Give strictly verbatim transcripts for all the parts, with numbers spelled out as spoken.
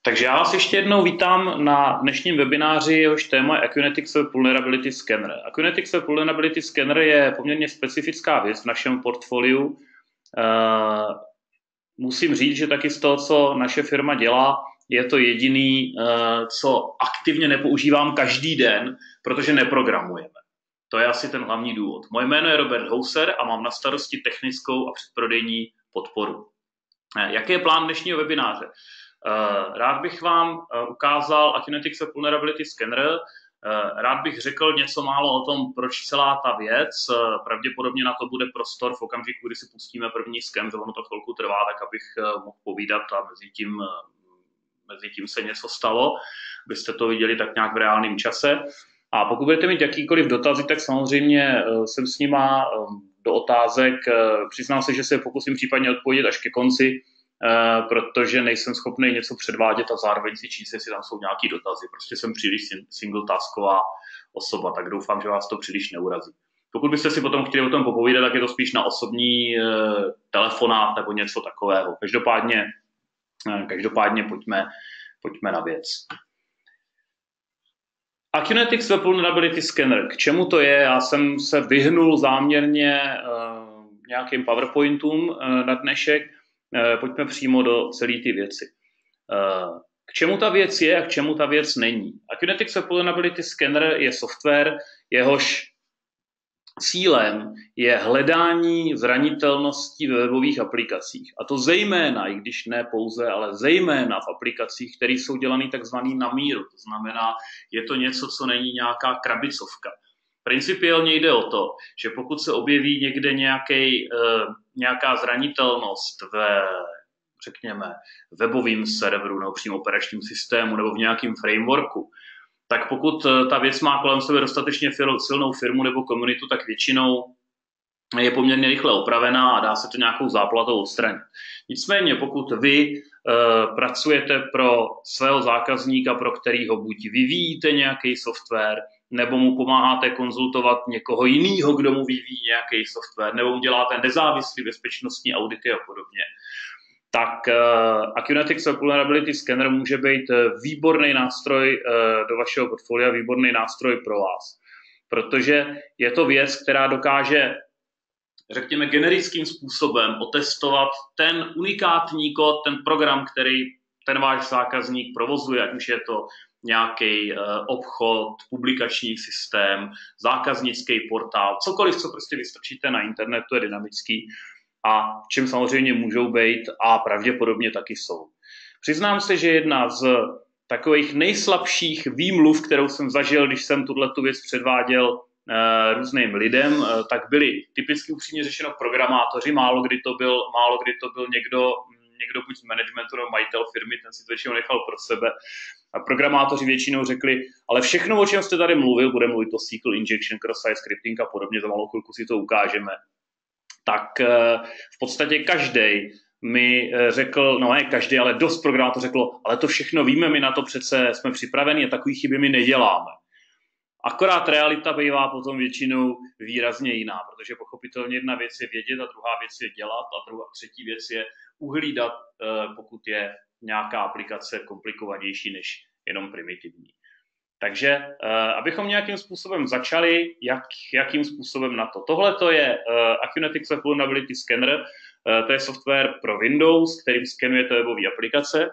Takže já vás ještě jednou vítám na dnešním webináři, jehož téma je Acunetics Web Vulnerability Scanner. Acunetics Web Vulnerability Scanner je poměrně specifická věc v našem portfoliu. Uh, musím říct, že taky z toho, co naše firma dělá, je to jediný, uh, co aktivně nepoužívám každý den, protože neprogramujeme. To je asi ten hlavní důvod. Moje jméno je Robert Houser a mám na starosti technickou a předprodejní podporu. Uh, jaký je plán dnešního webináře? Rád bych vám ukázal Acunetics Web Vulnerability Scanner. Rád bych řekl něco málo o tom, proč celá ta věc. Pravděpodobně na to bude prostor v okamžiku, kdy si pustíme první scan, že ono to chvilku trvá, tak abych mohl povídat a mezi tím, mezi tím se něco stalo. Byste to viděli tak nějak v reálném čase. A pokud budete mít jakýkoliv dotazy, tak samozřejmě jsem s nima do otázek. Přiznám se, že se pokusím případně odpovědět až ke konci, Uh, protože nejsem schopný něco předvádět a zároveň si číst, jestli tam jsou nějaký dotazy. Prostě jsem příliš single-tasková osoba, tak doufám, že vás to příliš neurazí. Pokud byste si potom chtěli o tom popovídat, tak je to spíš na osobní uh, telefonát nebo něco takového. Každopádně, uh, každopádně pojďme, pojďme na věc. Acunetics Web Vulnerability Scanner. K čemu to je? Já jsem se vyhnul záměrně uh, nějakým PowerPointům uh, na dnešek. Pojďme přímo do celé ty věci. K čemu ta věc je a k čemu ta věc není? Acunetics Web Vulnerability Scanner je software, jehož cílem je hledání zranitelností ve webových aplikacích. A to zejména, i když ne pouze, ale zejména v aplikacích, které jsou dělané takzvaný na míru. To znamená, je to něco, co není nějaká krabicovka. Principiálně jde o to, že pokud se objeví někde nějaký, nějaká zranitelnost ve, řekněme, webovém serveru nebo přímo operačním systému nebo v nějakém frameworku, tak pokud ta věc má kolem sebe dostatečně silnou firmu nebo komunitu, tak většinou je poměrně rychle opravená a dá se to nějakou záplatou odstranit. Nicméně, pokud vy uh, pracujete pro svého zákazníka, pro kterýho buď vyvíjíte nějaký software, nebo mu pomáháte konzultovat někoho jiného, kdo mu vyvíjí nějaký software, nebo mu děláte nezávislý bezpečnostní audity a podobně, tak uh, Acunetics Web Vulnerability Scanner může být výborný nástroj uh, do vašeho portfolia, výborný nástroj pro vás. Protože je to věc, která dokáže, řekněme, generickým způsobem otestovat ten unikátní kód, ten program, který ten váš zákazník provozuje, ať už je to nějaký uh, obchod, publikační systém, zákaznický portál, cokoliv, co prostě vystrčíte na internetu, je dynamický a v čem samozřejmě můžou být a pravděpodobně taky jsou. Přiznám se, že jedna z takových nejslabších výmluv, kterou jsem zažil, když jsem tuhletu věc předváděl uh, různým lidem, uh, tak byli typicky upřímně řešeno programátoři, málo kdy to byl, málo kdy to byl někdo, někdo buď z managementu nebo majitel firmy, ten si to většinou nechal pro sebe. A programátoři většinou řekli, ale všechno, o čem jste tady mluvil, bude mluvit o S Q L injection, cross-site scripting a podobně, za malou chvilku si to ukážeme. Tak v podstatě každý mi řekl, no ne každý, ale dost programátorů řeklo, ale to všechno víme, my na to přece jsme připraveni a takový chyby my neděláme. Akorát realita bývá potom většinou výrazně jiná, protože pochopitelně jedna věc je vědět a druhá věc je dělat a druhá, třetí věc je uhlídat, pokud je nějaká aplikace komplikovanější než jenom primitivní. Takže abychom nějakým způsobem začali, jak, jakým způsobem na to. Tohle to je Acunetics Web Vulnerability Scanner, to je software pro Windows, kterým skenujete webové aplikace.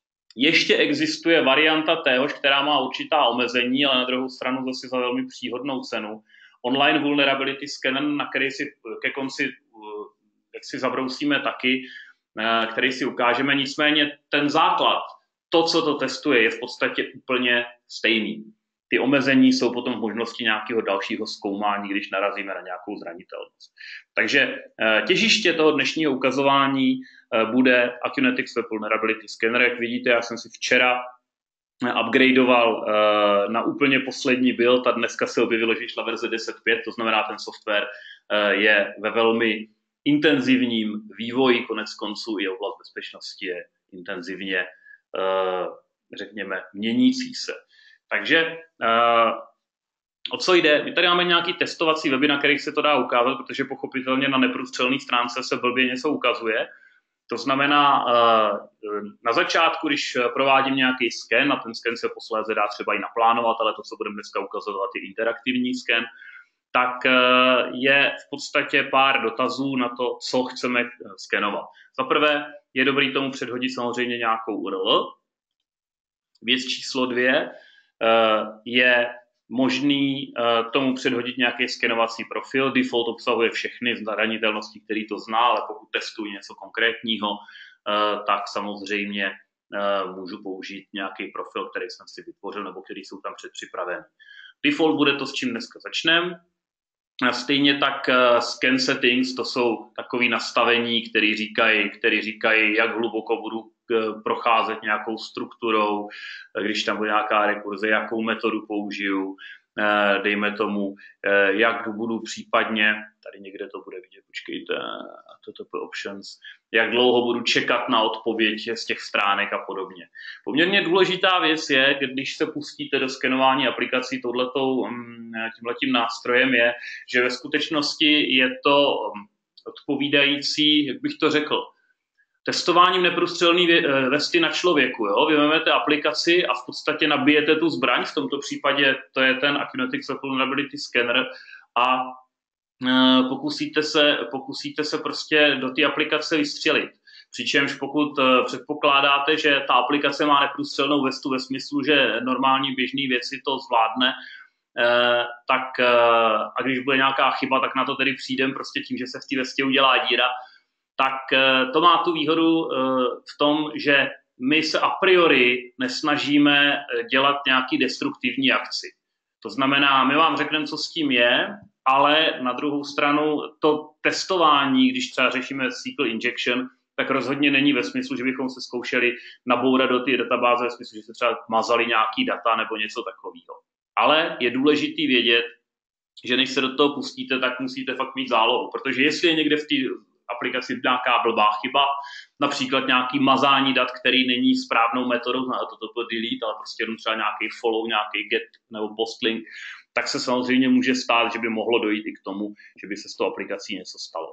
Ještě existuje varianta téhož, která má určitá omezení, ale na druhou stranu zase za velmi příhodnou cenu. Online Vulnerability Scanner, na který si ke konci jak si zabrousíme taky, který si ukážeme. Nicméně ten základ, to, co to testuje, je v podstatě úplně stejný. Ty omezení jsou potom v možnosti nějakého dalšího zkoumání, když narazíme na nějakou zranitelnost. Takže těžiště toho dnešního ukazování bude Acunetics Web Vulnerability Scanner. Jak vidíte, já jsem si včera upgradeoval na úplně poslední build a dneska se objevilo, že šla verze deset tečka pět, to znamená, ten software je ve velmi intenzivním vývoji, konec konců i oblast bezpečnosti je intenzivně, řekněme, měnící se. Takže o co jde? My tady máme nějaký testovací weby, na kterých se to dá ukázat, protože pochopitelně na neprůstřelné stránce se blbě něco ukazuje. To znamená, na začátku, když provádím nějaký sken, a ten sken se posléze dá třeba i naplánovat, ale to, co budeme dneska ukazovat, je interaktivní sken, tak je v podstatě pár dotazů na to, co chceme skenovat. Za prvé je dobrý tomu předhodit samozřejmě nějakou U R L. Věc číslo dvě je možný tomu předhodit nějaký skenovací profil. Default obsahuje všechny zranitelnosti, který to zná, ale pokud testuji něco konkrétního, tak samozřejmě můžu použít nějaký profil, který jsem si vytvořil nebo který jsou tam předpřipravený. Default bude to, s čím dneska začneme. Stejně tak scan settings, to jsou takové nastavení, které říkají, které říkají, jak hluboko budu procházet nějakou strukturou, když tam bude nějaká rekurze, jakou metodu použiju, dejme tomu, jak budu případně, tady někde to bude vidět, počkejte, T T P options, jak dlouho budu čekat na odpověď z těch stránek a podobně. Poměrně důležitá věc je, když se pustíte do skenování aplikací tímhletím nástrojem, je, že ve skutečnosti je to odpovídající, jak bych to řekl, testováním neprůstřelné vesty na člověku. Jo? Vy vezmete aplikaci a v podstatě nabijete tu zbraň, v tomto případě to je ten Accunetics Vulnerability Scanner, a pokusíte se, pokusíte se prostě do té aplikace vystřelit. Přičemž pokud předpokládáte, že ta aplikace má neprůstřelnou vestu ve smyslu, že normální běžný věci to zvládne, tak a když bude nějaká chyba, tak na to tedy přijdem prostě tím, že se v té vestě udělá díra, tak to má tu výhodu v tom, že my se a priori nesnažíme dělat nějaký destruktivní akci. To znamená, my vám řekneme, co s tím je, ale na druhou stranu to testování, když třeba řešíme S Q L injection, tak rozhodně není ve smyslu, že bychom se zkoušeli nabourat do té databáze, ve smyslu, že se třeba mazali nějaký data nebo něco takového. Ale je důležitý vědět, že než se do toho pustíte, tak musíte fakt mít zálohu, protože jestli je někde v té aplikaci nějaká blbá chyba, například nějaký mazání dat, který není správnou metodou, znamená to toto delete, ale prostě jenom třeba nějaký follow, nějaký get nebo postlink, tak se samozřejmě může stát, že by mohlo dojít i k tomu, že by se s tou aplikací něco stalo.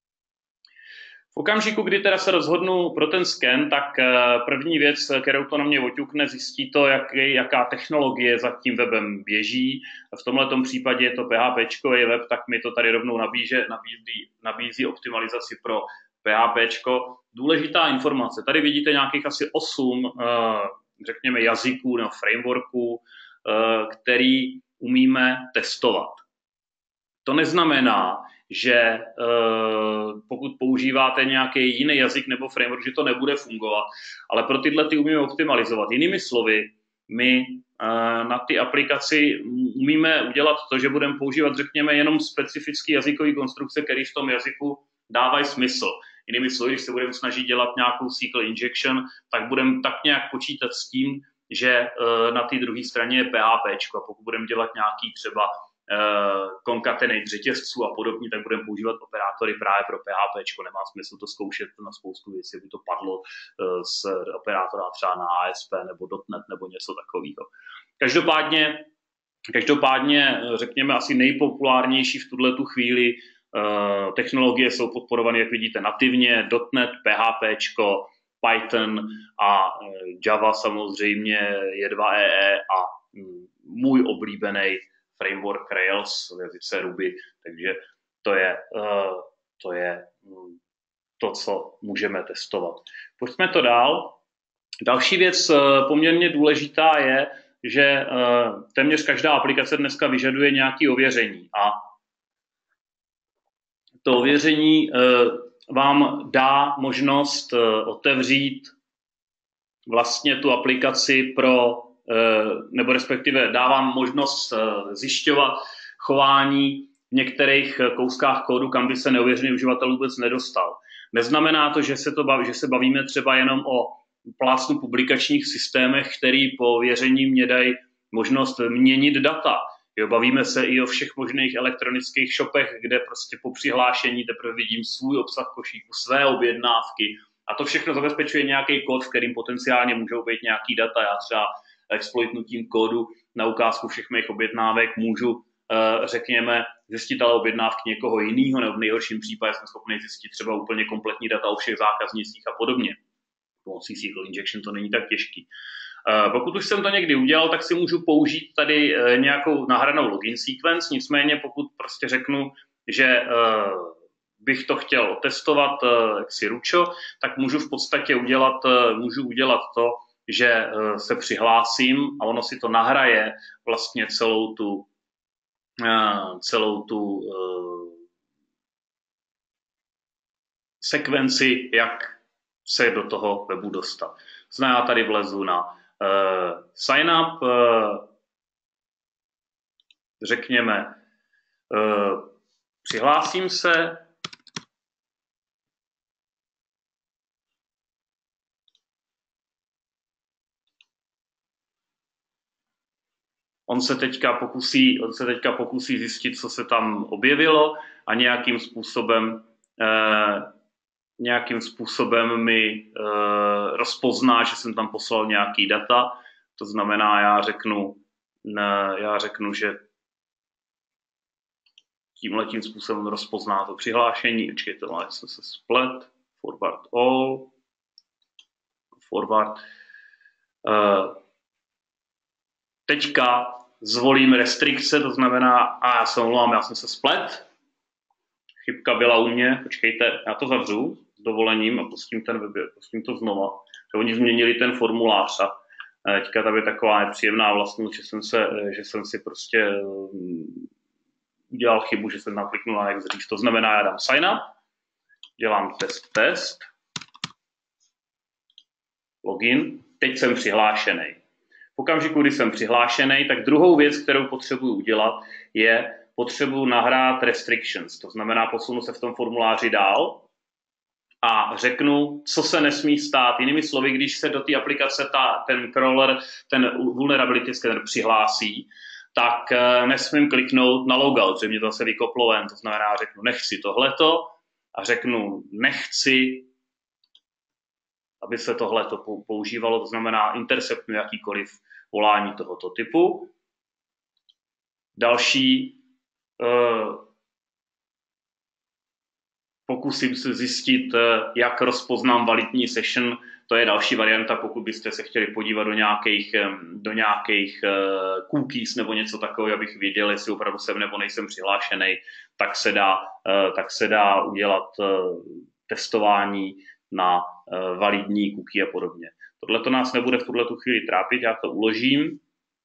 V okamžiku, kdy teda se rozhodnu pro ten sken, tak první věc, kterou to na mě oťukne, zjistí to, jak, jaká technologie za tím webem běží. V tomhletom případě je to PHPčkový web, tak mi to tady rovnou nabíže, nabízí, nabízí optimalizaci pro PHPčko. Důležitá informace. Tady vidíte nějakých asi osm, řekněme, jazyků nebo frameworků, který umíme testovat. To neznamená, že uh, pokud používáte nějaký jiný jazyk nebo framework, že to nebude fungovat, ale pro tyhle ty umíme optimalizovat. Jinými slovy, my uh, na ty aplikaci umíme udělat to, že budeme používat, řekněme, jenom specifické jazykové konstrukce, které v tom jazyku dávají smysl. Jinými slovy, když se budeme snažit dělat nějakou S Q L injection, tak budeme tak nějak počítat s tím, že uh, na té druhé straně je PHPčko, a pokud budeme dělat nějaký třeba concatenate řetězců a podobně, tak budeme používat operátory právě pro PHPčko. Nemá smysl to zkoušet na spoustu věcí, aby to padlo z operátora třeba na A S P nebo .NET nebo něco takového. Každopádně, každopádně, řekněme, asi nejpopulárnější v tuhletu chvíli technologie jsou podporované, jak vidíte, nativně, .NET, PHPčko, Python a Java samozřejmě, J dva E E a můj oblíbený framework Rails v jazyce Ruby, takže to je, uh, to je um, to, co můžeme testovat. Pojďme to dál. Další věc uh, poměrně důležitá je, že uh, téměř každá aplikace dneska vyžaduje nějaké ověření a to ověření uh, vám dá možnost uh, otevřít vlastně tu aplikaci pro nebo respektive dávám možnost zjišťovat chování v některých kouskách kódu, kam by se neověřený uživatel vůbec nedostal. Neznamená to, že se, to baví, že se bavíme třeba jenom o plácnu publikačních systémech, který po ověření mě dají možnost měnit data. Jo, bavíme se i o všech možných elektronických shopech, kde prostě po přihlášení teprve vidím svůj obsah košíku, své objednávky a to všechno zabezpečuje nějaký kód, v kterým potenciálně můžou být nějaký data. Já třeba exploitnutím kódu na ukázku všech mých objednávek můžu řekněme, zjistit ale objednávky někoho jiného, nebo v nejhorším případě jsem schopný zjistit třeba úplně kompletní data o všech zákaznicích a podobně. Pomocí S Q L injection to není tak těžký. Pokud už jsem to někdy udělal, tak si můžu použít tady nějakou nahranou login sequence, nicméně pokud prostě řeknu, že bych to chtěl otestovat jaksi ručo, tak můžu v podstatě udělat, můžu udělat to, že se přihlásím a ono si to nahraje vlastně celou tu, celou tu sekvenci, jak se do toho webu dostat. Znamená, já tady vlezu na uh, sign up, uh, řekněme, uh, přihlásím se, on se teďka pokusí, on se teďka pokusí zjistit, co se tam objevilo a nějakým způsobem uh, nějakým způsobem mi uh, rozpozná, že jsem tam poslal nějaký data. To znamená, já řeknu, ne, já řeknu, že tímhletím způsobem rozpozná to přihlášení. Počkejte, ale jsem se splet. Forward all. Forward. Uh, teďka zvolím restrikce, to znamená, a já se omlouvám, já jsem se splet. Chybka byla u mě. Počkejte, já to zavřu s dovolením a pustím, ten web, pustím to znova. Že oni změnili ten formulář a teďka tam je taková nepříjemná vlastnost, že jsem, se, že jsem si prostě udělal chybu, že jsem nakliknul na next dřív. To znamená, já dám sign up, dělám test, test, login, teď jsem přihlášený. V okamžiku, kdy jsem přihlášený, tak druhou věc, kterou potřebuji udělat, je potřebuji nahrát restrictions, to znamená posunu se v tom formuláři dál a řeknu, co se nesmí stát. Jinými slovy, když se do té aplikace ta, ten crawler, ten vulnerability scanner přihlásí, tak uh, nesmím kliknout na logout, že mě to zase vykoplo ven. To znamená, řeknu, nechci tohleto a řeknu, nechci, aby se tohleto používalo, to znamená, interceptnu jakýkoliv volání tohoto typu. Další, uh, pokusím se zjistit, jak rozpoznám validní session. To je další varianta, pokud byste se chtěli podívat do nějakých, do nějakých cookies nebo něco takového, abych věděl, jestli opravdu jsem nebo nejsem přihlášený, tak se dá, tak se dá udělat testování na validní cookie a podobně. Tohle to nás nebude v tuhle chvíli trápit, já to uložím.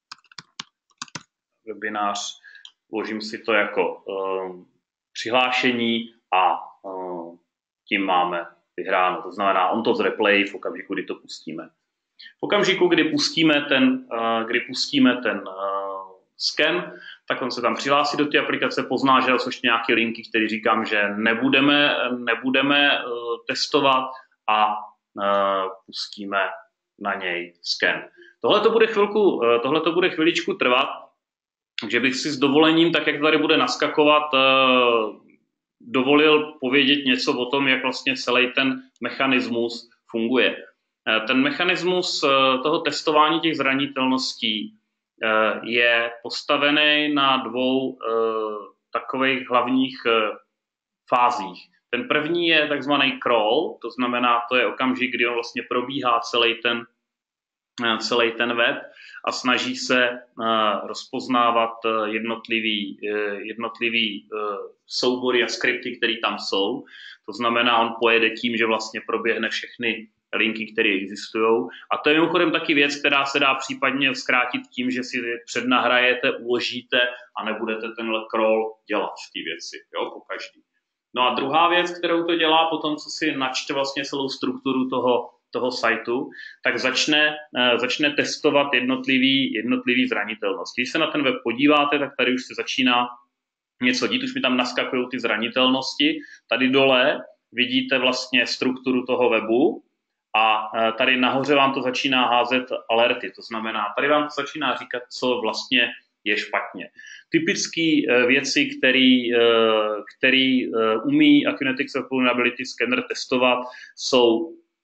Webinář, uložím si to jako uh, přihlášení a uh, tím máme vyhráno. To znamená, on to zreplay v okamžiku, kdy to pustíme. V okamžiku, kdy pustíme ten, uh, kdy pustíme ten uh, scan, tak on se tam přihlásí do té aplikace, pozná, že jsou nějaké linky, které říkám, že nebudeme, nebudeme uh, testovat a uh, pustíme na něj scan. Tohle to bude chvilku, uh, tohle to bude chviličku trvat, že bych si s dovolením, tak jak tady bude naskakovat, uh, dovolil povědět něco o tom, jak vlastně celý ten mechanismus funguje. Uh, ten mechanismus uh, toho testování těch zranitelností uh, je postavený na dvou uh, takových hlavních uh, fázích. Ten první je takzvaný crawl, to znamená, to je okamžik, kdy on vlastně probíhá celý ten, celý ten web a snaží se uh, rozpoznávat jednotlivý, uh, jednotlivý uh, soubory a skripty, které tam jsou. To znamená, on pojede tím, že vlastně proběhne všechny linky, které existují. A to je mimochodem taky věc, která se dá případně zkrátit tím, že si přednahrajete, uložíte a nebudete tenhle crawl dělat v té věci, jo, po každý. No a druhá věc, kterou to dělá potom, co si načte vlastně celou strukturu toho, toho sajtu, tak začne, uh, začne testovat jednotlivý, jednotlivý zranitelnosti. Když se na ten web podíváte, tak tady už se začíná něco dít, už mi tam naskakují ty zranitelnosti. Tady dole vidíte vlastně strukturu toho webu a uh, tady nahoře vám to začíná házet alerty. To znamená, tady vám to začíná říkat, co vlastně je špatně. Typické uh, věci, který, uh, který uh, umí Accunetics Vulnerability Scanner testovat, jsou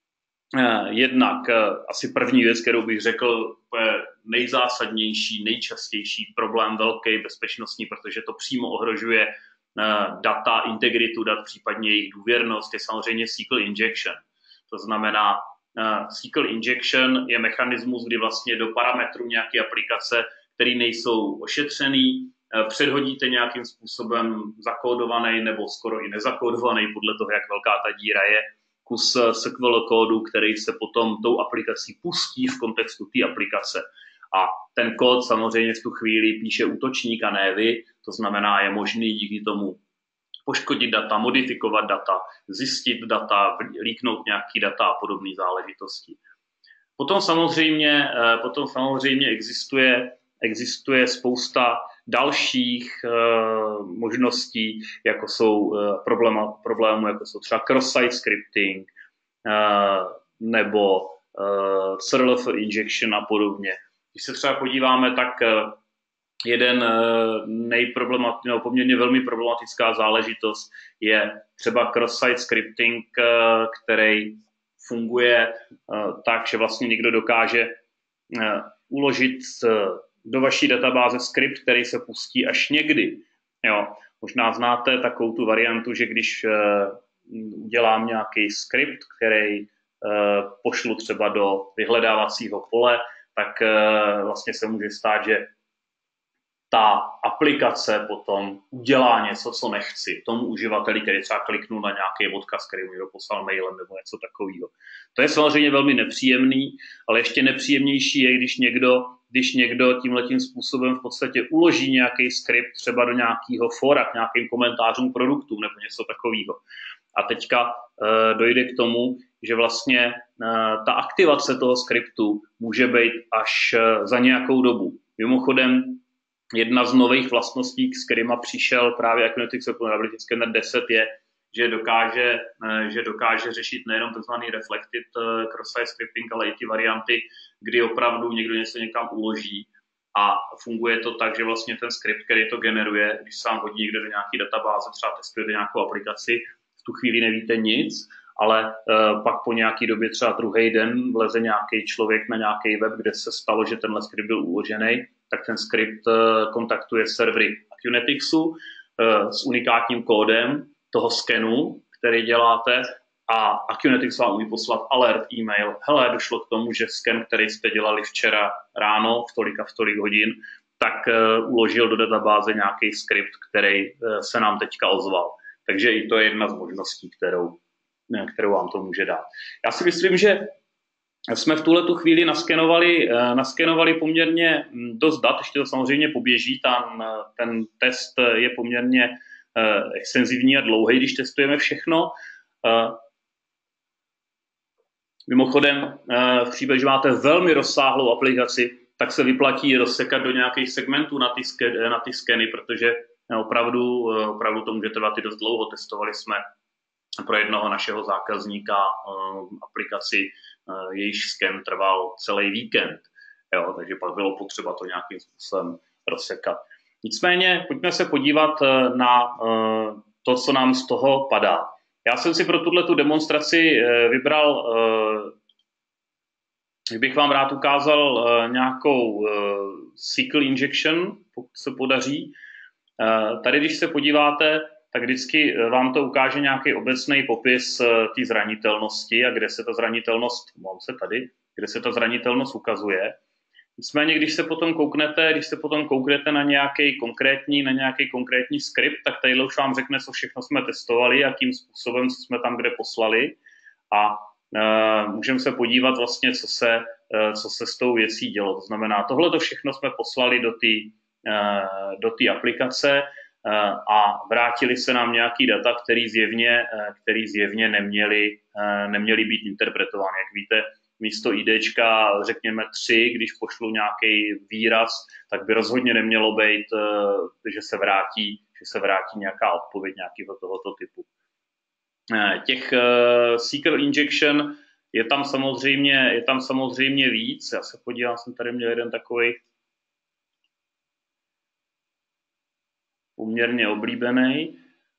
Jednak asi první věc, kterou bych řekl, je nejzásadnější, nejčastější problém velký bezpečnostní, protože to přímo ohrožuje data, integritu dat, případně jejich důvěrnost, je samozřejmě S Q L injection. To znamená, S Q L injection je mechanismus, kdy vlastně do parametru nějaké aplikace, které nejsou ošetřený, předhodíte nějakým způsobem zakódovaný nebo skoro i nezakódovaný, podle toho, jak velká ta díra je, kus S Q L kódu, který se potom tou aplikací pustí v kontextu té aplikace. A ten kód samozřejmě v tu chvíli píše útočník a ne vy, to znamená, je možný díky tomu poškodit data, modifikovat data, zjistit data, líknout nějaký data a podobné záležitosti. Potom samozřejmě, potom samozřejmě existuje, existuje spousta dalších uh, možností, jako jsou uh, problémy, problémy, jako jsou třeba cross-site scripting uh, nebo uh, C R L F injection a podobně. Když se třeba podíváme, tak uh, jeden uh, nejproblematický, nebo poměrně velmi problematická záležitost je třeba cross-site scripting, uh, který funguje uh, tak, že vlastně někdo dokáže uh, uložit uh, do vaší databáze skript, který se pustí až někdy. Jo. Možná znáte takovou tu variantu, že když uh, udělám nějaký skript, který uh, pošlu třeba do vyhledávacího pole, tak uh, vlastně se může stát, že ta aplikace potom udělá něco, co nechci tomu uživateli, který třeba kliknul na nějaký odkaz, který mu někdo poslal mailem nebo něco takového. To je samozřejmě velmi nepříjemný, ale ještě nepříjemnější je, když někdo, když někdo tímhletím způsobem v podstatě uloží nějaký skript třeba do nějakého fora, k nějakým komentářům produktů nebo něco takového. A teďka uh, dojde k tomu, že vlastně uh, ta aktivace toho skriptu může být až uh, za nějakou dobu. Mimochodem, jedna z nových vlastností, s kterýma přišel právě Acunetic Vulnerability Scanner deset je, že dokáže, že dokáže řešit nejenom tzv. Reflected cross-site scripting, ale i ty varianty, kdy opravdu někdo něco někam uloží a funguje to tak, že vlastně ten skript, který to generuje, když se vám hodí někde do nějaké databáze, třeba testujete nějakou aplikaci, v tu chvíli nevíte nic, ale uh, pak po nějaký době, třeba druhý den, vleze nějaký člověk na nějaký web, kde se stalo, že tenhle skript byl uložený, tak ten skript uh, kontaktuje servery Acunetixu uh, s unikátním kódem toho skenu, který děláte, a Acunetix vám umí poslat alert e-mail. Hele, došlo k tomu, že sken, který jste dělali včera ráno v tolik a v tolik hodin, tak uh, uložil do databáze nějaký skript, který uh, se nám teďka ozval. Takže i to je jedna z možností, kterou kterou vám to může dát. Já si myslím, že jsme v tuhletu chvíli naskenovali, naskenovali poměrně dost dat, ještě to samozřejmě poběží, tam ten test je poměrně extenzivní a dlouhý, když testujeme všechno. Mimochodem, v případě, že máte velmi rozsáhlou aplikaci, tak se vyplatí rozsekat do nějakých segmentů na ty, na ty skeny, protože opravdu, opravdu to může trvat i dost dlouho. Testovali jsme pro jednoho našeho zákazníka uh, aplikaci, uh, jejíž sken trval celý víkend. Jo, takže pak bylo potřeba to nějakým způsobem rozsekat. Nicméně, pojďme se podívat uh, na uh, to, co nám z toho padá. Já jsem si pro tuto demonstraci uh, vybral, uh, bych vám rád ukázal uh, nějakou uh, S Q L injection, pokud se podaří. Uh, tady, když se podíváte, tak vždycky vám to ukáže nějaký obecný popis té zranitelnosti a kde se ta zranitelnost, mám se tady, kde se ta zranitelnost ukazuje. Nicméně, když se potom kouknete, když se potom kouknete na nějaký konkrétní, na nějaký konkrétní skript, tak tady už vám řekne, co všechno jsme testovali, jakým způsobem, co jsme tam kde poslali, a uh, můžeme se podívat vlastně, co se, uh, co se s tou věcí dělo. To znamená, tohle to všechno jsme poslali do té uh, do té aplikace a vrátili se nám nějaký data, který zjevně, který zjevně neměli, neměli být interpretovány. Jak víte, místo IDčka, řekněme tři, když pošlu nějaký výraz, tak by rozhodně nemělo být, že se vrátí, že se vrátí nějaká odpověď nějakého tohoto typu. Těch S Q L injection je tam samozřejmě, je tam samozřejmě víc. Já se podívám, jsem tady měl jeden takový poměrně oblíbený.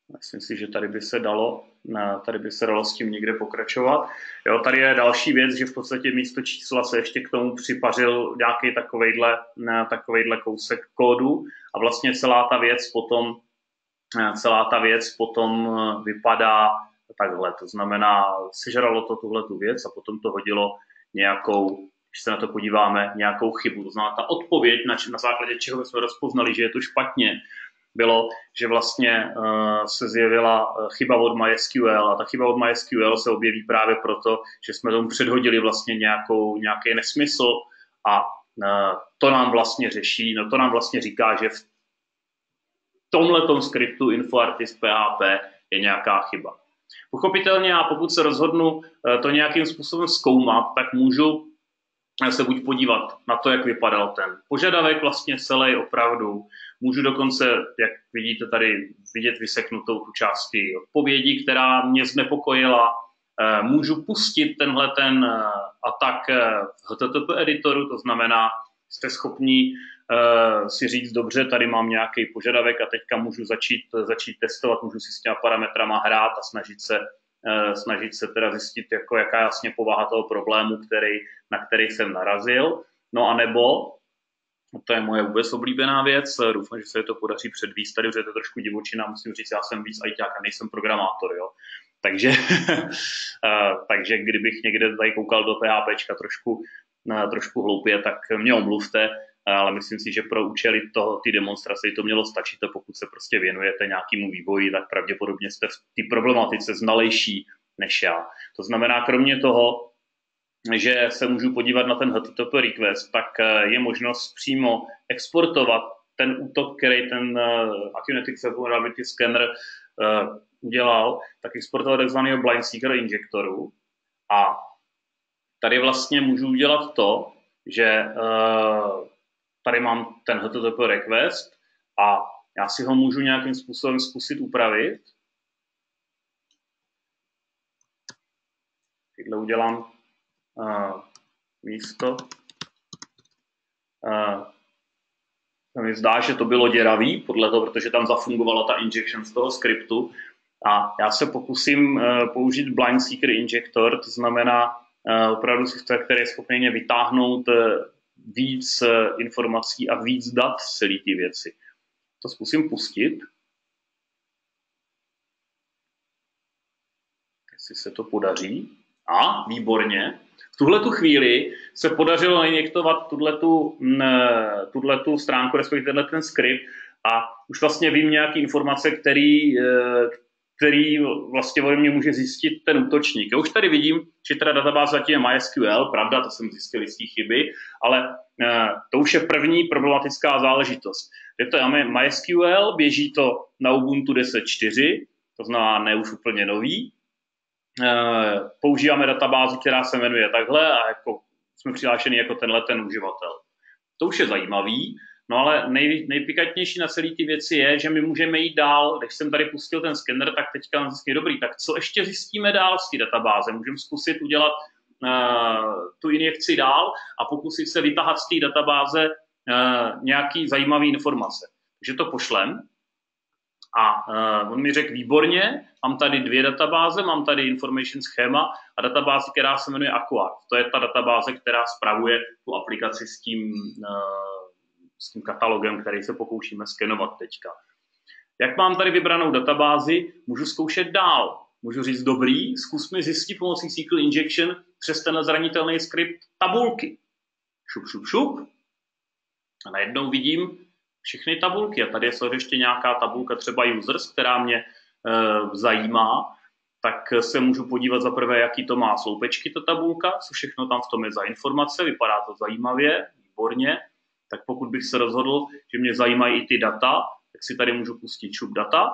Myslím si, že tady by se dalo, tady by se dalo s tím někde pokračovat. Jo, tady je další věc, že v podstatě místo čísla se ještě k tomu připařil nějaký takovejhle, takovejhle kousek kódu a vlastně celá ta věc potom, celá ta věc potom vypadá takhle. To znamená, sežralo to tuhletu věc a potom to hodilo nějakou, když se na to podíváme, nějakou chybu. To znamená, ta odpověď, na, na základě čeho jsme rozpoznali, že je to špatně, bylo, že vlastně uh, se zjevila chyba od MySQL a ta chyba od MySQL se objeví právě proto, že jsme tomu předhodili vlastně nějakou, nějaký nesmysl a uh, to nám vlastně řeší, no to nám vlastně říká, že v tomhletom skriptu InfoArtist P H P je nějaká chyba. Pochopitelně a pokud se rozhodnu uh, to nějakým způsobem zkoumat, tak můžu se buď podívat na to, jak vypadal ten požadavek vlastně celý opravdu. Můžu dokonce, jak vidíte tady, vidět vyseknutou tu část odpovědi, která mě znepokojila. Můžu pustit tenhle ten atak v H T T P editoru, to znamená, jste schopni si říct, dobře, tady mám nějaký požadavek a teďka můžu začít, začít testovat, můžu si s těma parametrama hrát a snažit se snažit se teda zjistit, jako jaká je jasně povaha toho problému, který, na který jsem narazil. No a nebo, to je moje vůbec oblíbená věc, doufám, že se to podaří předvíst, tady už je to trošku divočina, musím říct, já jsem víc ajťák a nejsem programátor, jo. Takže, takže kdybych někde tady koukal do PHPčka trošku, trošku hloupě, tak mě omluvte, ale myslím si, že pro účely toho, ty demonstrace to mělo stačit, a pokud se prostě věnujete nějakému vývoji, tak pravděpodobně jste v té problematice znalejší než já. To znamená, kromě toho, že se můžu podívat na ten H T T P request, tak je možnost přímo exportovat ten útok, který ten Acunetic Vulnerability Scanner udělal, tak exportovat takzvaného Blind Seeker injektoru. A tady vlastně můžu udělat to, že tady mám ten H T T P request a já si ho můžu nějakým způsobem zkusit upravit. Takhle udělám uh, místo. Uh, se mi zdá, že to bylo děravý, podle toho, protože tam zafungovala ta injection z toho skriptu. A já se pokusím uh, použít Blind Seeker Injector, to znamená uh, opravdu software, který je schopný vytáhnout uh, víc informací a víc dat z celé ty věci. To zkusím pustit. Jestli se to podaří. A, výborně. V tuhletu chvíli se podařilo injektovat tuhletu, tuhletu stránku, respektive ten skript a už vlastně vím nějaké informace, který, který vlastně ode mě může zjistit ten útočník. Já už tady vidím, že teda databáze zatím je MySQL, pravda, to jsem zjistil z té chyby, ale to už je první problematická záležitost. Je to MySQL, běží to na Ubuntu deset tečka čtyři, to znamená ne už úplně nový. Používáme databázi, která se jmenuje takhle a jako jsme přihlášeni jako tenhle ten uživatel. To už je zajímavý, no ale nej, nejpikantnější na celé ty věci je, že my můžeme jít dál. Když jsem tady pustil ten skener, tak teďka on zjistí, dobrý, tak co ještě zjistíme dál z té databáze? Můžeme zkusit udělat uh, tu injekci dál a pokusit se vytahat z té databáze uh, nějaký zajímavý informace. Takže to pošlem. A uh, on mi řekl, výborně, mám tady dvě databáze, mám tady information schéma a databázi, která se jmenuje Aquart. To je ta databáze, která spravuje tu aplikaci s tím, uh, s tím katalogem, který se pokoušíme skenovat teďka. Jak mám tady vybranou databázi, můžu zkoušet dál. Můžu říct, dobrý, zkus mi zjistit pomocí S Q L injection přes ten zranitelný skript tabulky. Šup, šup, šup. A najednou vidím všechny tabulky. A tady je ještě nějaká tabulka, třeba users, která mě e, zajímá, tak se můžu podívat za prvé, jaký to má sloupečky, ta tabulka, co všechno tam v tom je za informace, vypadá to zajímavě, výborně. Tak pokud bych se rozhodl, že mě zajímají i ty data, tak si tady můžu pustit šup data.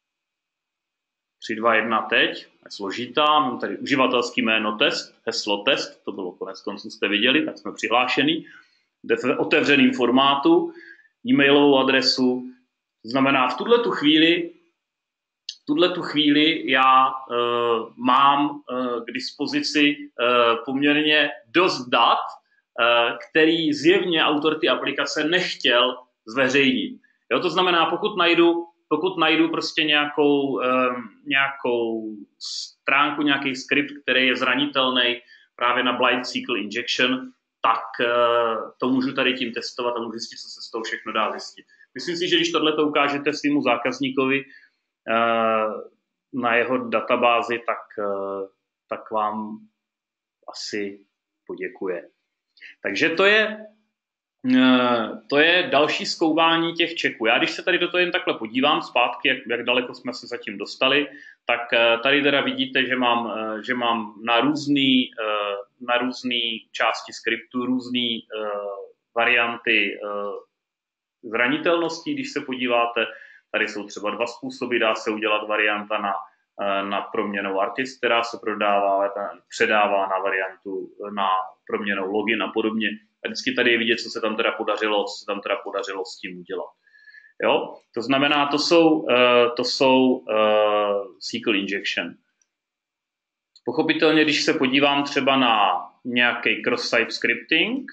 tři, dva, jedna teď, je složitá, mám tady uživatelský jméno test, heslo test, to bylo konec konců, jste viděli, tak jsme přihlášený, v otevřeném formátu, e-mailovou adresu, to znamená v tuhletu chvíli, v tuhletu chvíli já uh, mám uh, k dispozici uh, poměrně dost dat, uh, který zjevně autor ty aplikace nechtěl zveřejnit. Jo, to znamená, pokud najdu pokud najdu prostě nějakou, um, nějakou stránku, nějaký skript, který je zranitelný právě na blind S Q L injection, tak uh, to můžu tady tím testovat a můžu zjistit, co se s tou všechno dá zjistit. Myslím si, že když tohle ukážete svýmu zákazníkovi uh, na jeho databázi, tak, uh, tak vám asi poděkuje. Takže to je, uh, to je další zkoumání těch checků. Já když se tady do toho jen takhle podívám zpátky, jak, jak daleko jsme se zatím dostali, tak uh, tady teda vidíte, že mám, uh, že mám na různý, uh, na různý části skriptu různý uh, varianty uh, zranitelností. Když se podíváte, tady jsou třeba dva způsoby, dá se udělat varianta na, na proměnou artist, která se prodává, předává na variantu na proměnou login a podobně. A vždycky tady je vidět, co se tam teda podařilo, co se tam teda podařilo s tím udělat. Jo? To znamená, to jsou, to jsou uh, S Q L injection. Pochopitelně, když se podívám třeba na nějaký cross-site scripting,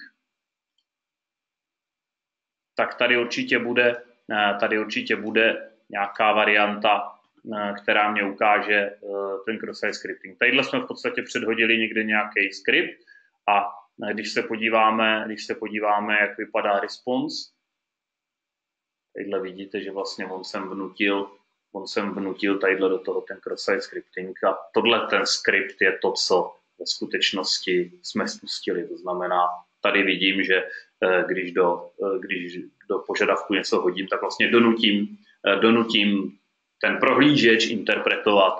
tak tady určitě bude, tady určitě bude nějaká varianta, která mě ukáže ten cross-site scripting. Tadyhle jsme v podstatě předhodili někde nějaký skript a když se podíváme, když se podíváme, jak vypadá response, tadyhle vidíte, že vlastně on sem vnutil, on sem vnutil tadyhle do toho ten cross-site scripting a tohle ten skript je to, co ve skutečnosti jsme spustili. To znamená, tady vidím, že když do, když do požadavku něco hodím, tak vlastně donutím, donutím ten prohlížeč interpretovat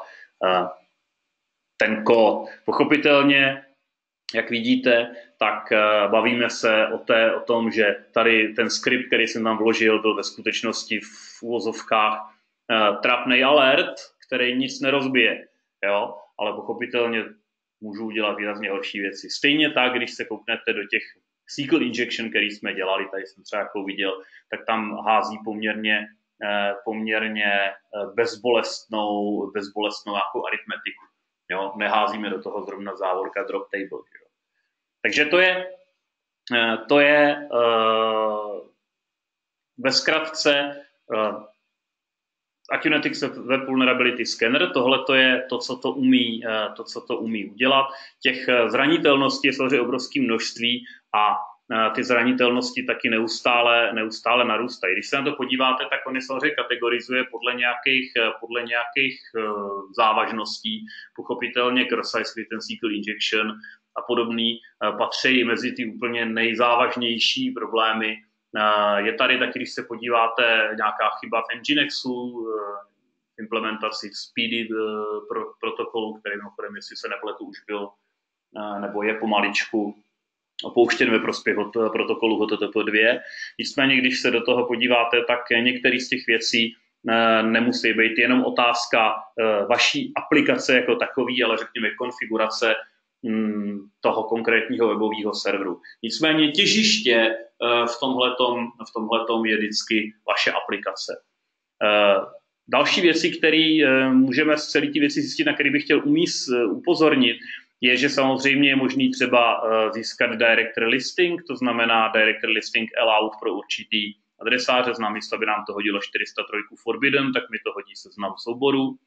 ten kód. Pochopitelně, jak vidíte, tak bavíme se o, té, o tom, že tady ten skript, který jsem tam vložil, byl ve skutečnosti v uvozovkách trapnej alert, který nic nerozbije. Jo? Ale pochopitelně můžu udělat výrazně horší věci. Stejně tak, když se kouknete do těch S Q L injection, který jsme dělali, tady jsem třeba jako viděl, tak tam hází poměrně, poměrně bezbolestnou, bezbolestnou jako aritmetiku. Jo? Neházíme do toho zrovna závorka drop table. Jo? Takže to je, to je uh, ve zkratce uh, Acunetics Web Vulnerability Scanner. Tohle to je to, co to umí, to, co to umí udělat. Těch zranitelností je samozřejmě obrovské množství a ty zranitelnosti taky neustále, neustále narůstají. Když se na to podíváte, tak on je samozřejmě kategorizuje podle nějakých, podle nějakých závažností. Pochopitelně cross-site script, S Q L injection a podobný patří mezi ty úplně nejzávažnější problémy. Je tady taky, když se podíváte, nějaká chyba v Nginxu, implementaci Speedy protokolu, který mimochodem, jestli se nepletu, už byl nebo je pomaličku opouštěn ve prospěch od protokolu H T T P dva. Nicméně, když se do toho podíváte, tak některé z těch věcí nemusí být jenom otázka vaší aplikace jako takový, ale řekněme konfigurace toho konkrétního webového serveru. Nicméně těžiště v tomhletom, v tomhletom je vždycky vaše aplikace. Další věci, které můžeme z celé ty věci zjistit, na které bych chtěl umíst, upozornit, je, že samozřejmě je možný třeba získat directory listing, to znamená directory listing allowed pro určitý adresáře, znám místo, aby nám to hodilo čtyři sta tři forbidden, tak mi to hodí seznam souborů.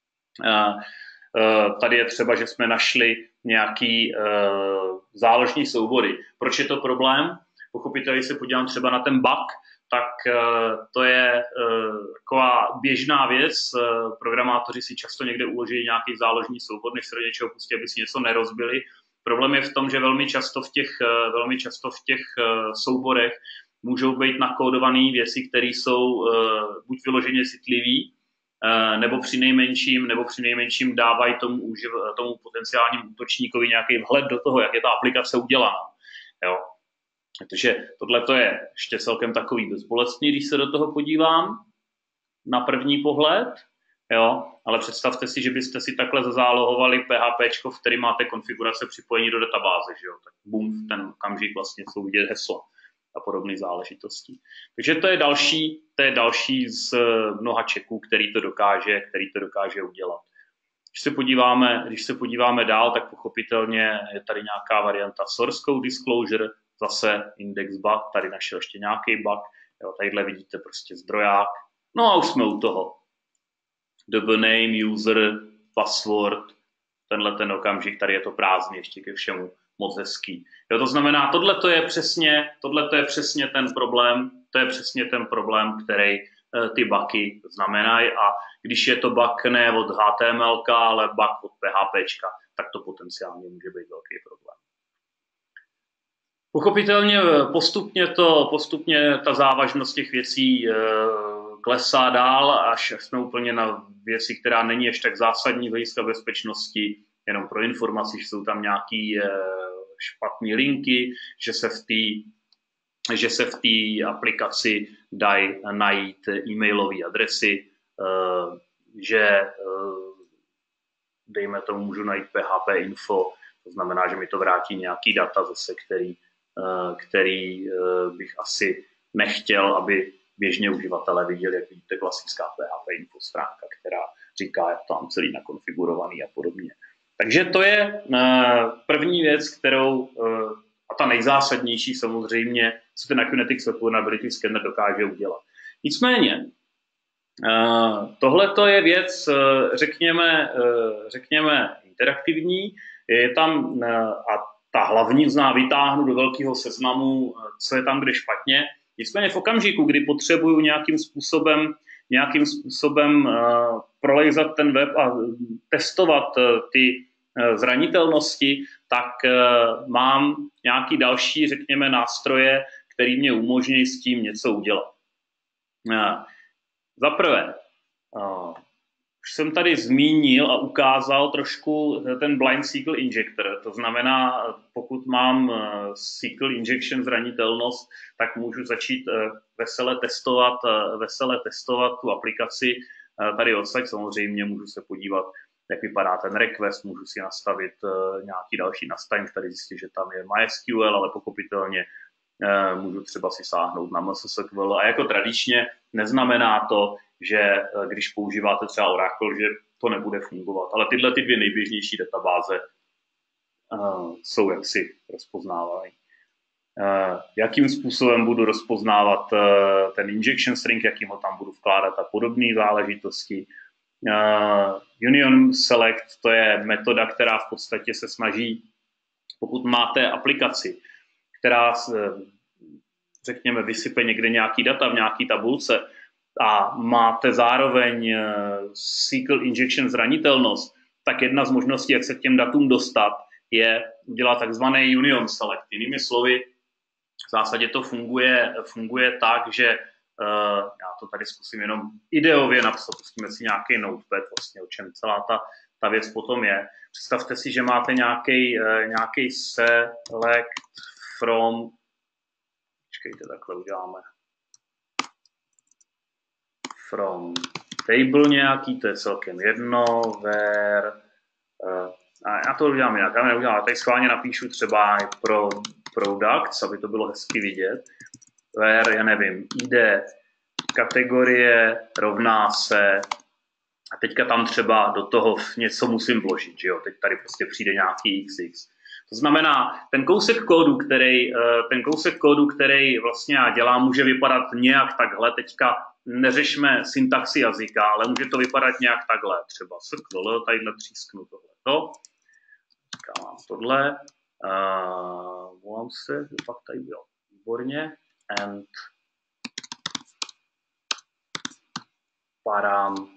Tady je třeba, že jsme našli nějaký uh, záložní soubory. Proč je to problém? Pochopitelně, když se podívám třeba na ten bug, tak uh, to je uh, taková běžná věc. Uh, programátoři si často někde uloží nějaký záložní soubor, než se do něčeho pustí, aby si něco nerozbili. Problém je v tom, že velmi často v těch, uh, velmi často v těch uh, souborech můžou být nakódované věci, které jsou uh, buď vyloženě citlivé, nebo při nejmenším, nebo při nejmenším dávají tomu, tomu potenciálnímu útočníkovi nějaký vhled do toho, jak je ta aplikace udělaná. Jo. Takže tohle je ještě celkem takový bezbolestný, když se do toho podívám na první pohled. Jo. Ale představte si, že byste si takhle zazálohovali PHP, v kterém máte konfigurace připojení do databáze. Že jo. Tak bum, ten okamžik vlastně jsou vidět hesla a podobné záležitosti. Takže to je další, to je další z mnoha čeků, který to dokáže, který to dokáže udělat. Když se podíváme, když se podíváme dál, tak pochopitelně je tady nějaká varianta source code disclosure, zase index bug, tady našel ještě nějaký bug. Jo, tadyhle vidíte prostě zdroják, No a už jsme u toho. Double name, user, password, tenhle ten okamžik, tady je to prázdný ještě ke všemu, moc hezký. Jo, to znamená, tohle je přesně, tohle je přesně ten problém, to je přesně ten problém, který uh, ty bugy znamenají, a když je to bug ne od H T M L, ale bug od P H P, tak to potenciálně může být velký problém. Pochopitelně postupně, to, postupně ta závažnost těch věcí uh, klesá dál, až jsme úplně na věci, která není ještě tak zásadní z hlediska bezpečnosti, jenom pro informaci, že jsou tam nějaký uh, špatné linky, že se v té že se v té aplikaci dají najít e-mailové adresy, uh, že uh, dejme tomu, můžu najít P H P info, to znamená, že mi to vrátí nějaký data zase, který, uh, který uh, bych asi nechtěl, aby běžně uživatelé viděli, jak vidíte, klasická P H P info stránka, která říká, jak to mám celý nakonfigurovaný a podobně. Takže to je uh, první věc, kterou, uh, a ta nejzásadnější samozřejmě, co ten Akunetix Web Vulnerability Scanner dokáže udělat. Nicméně, uh, tohle je věc, uh, řekněme, uh, řekněme, interaktivní, je tam, uh, a ta hlavní zná vytáhnu do velkého seznamu, uh, co je tam kde špatně. Nicméně v okamžiku, kdy potřebuju nějakým způsobem, nějakým způsobem uh, prolejzat ten web a testovat uh, ty uh, zranitelnosti, tak uh, mám nějaký další, řekněme, nástroje, které mě umožní s tím něco udělat. Uh, Za prvé, uh, už jsem tady zmínil a ukázal trošku ten Blind S Q L Injector. To znamená, pokud mám S Q L Injection zranitelnost, tak můžu začít vesele testovat, vesele testovat tu aplikaci. Tady odsaď samozřejmě můžu se podívat, jak vypadá ten request, můžu si nastavit nějaký další nastavení, tady zjistit, že tam je MySQL, ale pochopitelně můžu třeba si sáhnout na M S S Q L. A jako tradičně neznamená to, že když používáte třeba Oracle, že to nebude fungovat. Ale tyhle ty dvě nejběžnější databáze uh, jsou jaksi rozpoznávají. Uh, jakým způsobem budu rozpoznávat uh, ten injection string, jakým ho tam budu vkládat a podobné záležitosti. Uh, Union Select, to je metoda, která v podstatě se snaží, pokud máte aplikaci, která, řekněme, vysype někde nějaký data v nějaký tabulce, a máte zároveň S Q L injection zranitelnost, tak jedna z možností, jak se k těm datům dostat, je udělat takzvaný union select. Jinými slovy, v zásadě to funguje, funguje tak, že uh, já to tady zkusím jenom ideově napsat, pustíme si nějaký notepad, vlastně, o čem celá ta, ta věc potom je. Představte si, že máte nějaký uh, nějaký select from, počkejte, takhle uděláme, from table nějaký, to je celkem jedno, where, uh, a já to udělám jinak, já neudělám, tady schválně napíšu třeba pro products, aby to bylo hezky vidět, where, já nevím, I D, kategorie rovná se, a teďka tam třeba do toho něco musím vložit, že jo, teď tady prostě přijde nějaký X X. To znamená, ten kousek kódu, který, ten kousek kódu, který vlastně já dělám, může vypadat nějak takhle. Teďka neřešme syntaxi jazyka, ale může to vypadat nějak takhle. Třeba S Q L, tadyhle třísknu tohleto. Říkám tohle. Uh, volám se, pak tady bylo výborně. And parám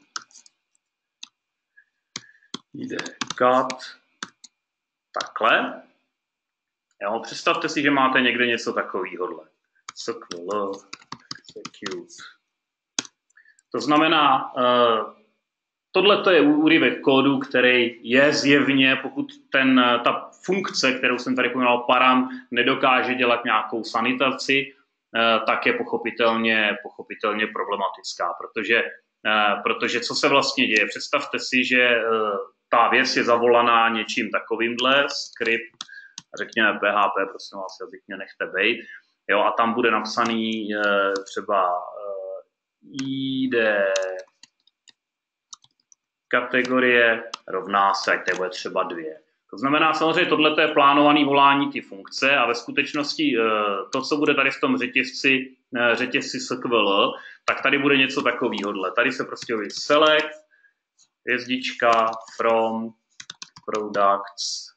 jde cut. Takhle. Jo, představte si, že máte někde něco takového. S Q L, execute. To znamená, uh, tohle je úryvek kódu, který je zjevně, pokud ten, ta funkce, kterou jsem tady pojmenoval param, nedokáže dělat nějakou sanitaci, uh, tak je pochopitelně, pochopitelně problematická, protože, uh, protože co se vlastně děje? Představte si, že uh, ta věc je zavolaná něčím takovýmhle, skript, řekněme P H P, prosím vás, jazyk mě nechte bejt, jo, a tam bude napsaný e, třeba e, I D kategorie rovná se, ať to bude třeba dvě. To znamená samozřejmě tohle je plánované volání ty funkce a ve skutečnosti to, co bude tady v tom řetězci, řetězci S Q L, tak tady bude něco takového. Tady se prostě objeví select, hvězdička, from, products,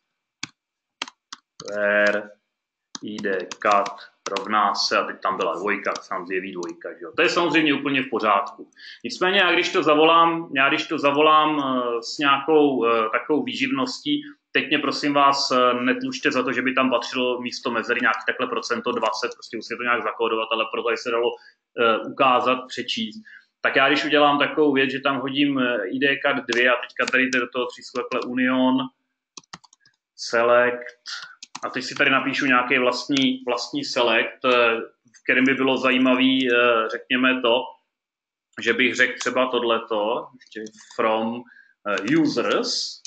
where, id, cut, rovná se, a teď tam byla dvojka, tak se nám zjeví dvojka. Že jo? To je samozřejmě úplně v pořádku. Nicméně, já když to zavolám, já když to zavolám s nějakou takovou výživností, teď mě prosím vás netlučte za to, že by tam patřilo místo mezery nějaký takhle procento dvacet, prostě musíte to nějak zakódovat, ale proto se dalo uh, ukázat, přečíst. Tak já když udělám takovou věc, že tam hodím I D cut dva a teďka tady do toho třísku takhle union, select, a teď si tady napíšu nějaký vlastní, vlastní select, v kterém by bylo zajímavý, řekněme to, že bych řekl třeba tohleto, ještě from users,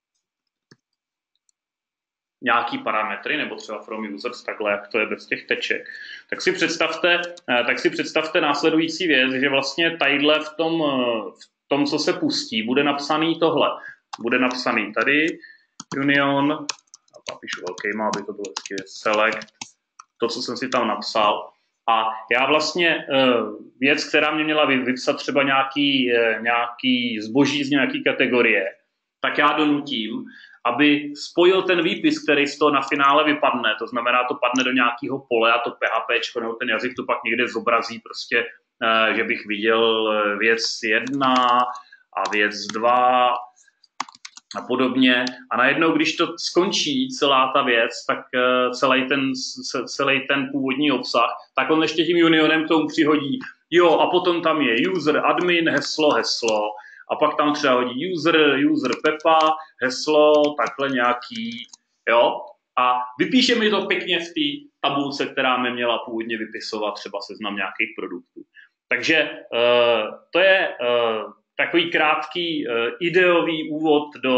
nějaký parametry, nebo třeba from users, takhle, jak to je bez těch teček. Tak si představte, tak si představte následující věc, že vlastně tadyhle v tom, v tom, co se pustí, bude napsaný tohle. Bude napsaný tady union, a napíšu velkýma, aby to bylo vždycky select, to, co jsem si tam napsal. A já vlastně věc, která mě měla vypsat třeba nějaký, nějaký zboží z nějaký kategorie, tak já donutím, aby spojil ten výpis, který z toho na finále vypadne, to znamená, to padne do nějakého pole a to PHP, nebo ten jazyk to pak někde zobrazí, prostě, že bych viděl věc jedna a věc dva a podobně. A najednou, když to skončí, celá ta věc, tak celý ten, celý ten původní obsah, tak on ještě tím unionem tomu přihodí, jo, a potom tam je user, admin, heslo, heslo, a pak tam třeba hodí user, user Pepa, heslo, takhle nějaký, jo. A vypíše mi to pěkně v té tabulce, která mi měla původně vypisovat třeba seznam nějakých produktů. Takže uh, to je uh, takový krátký uh, ideový úvod do,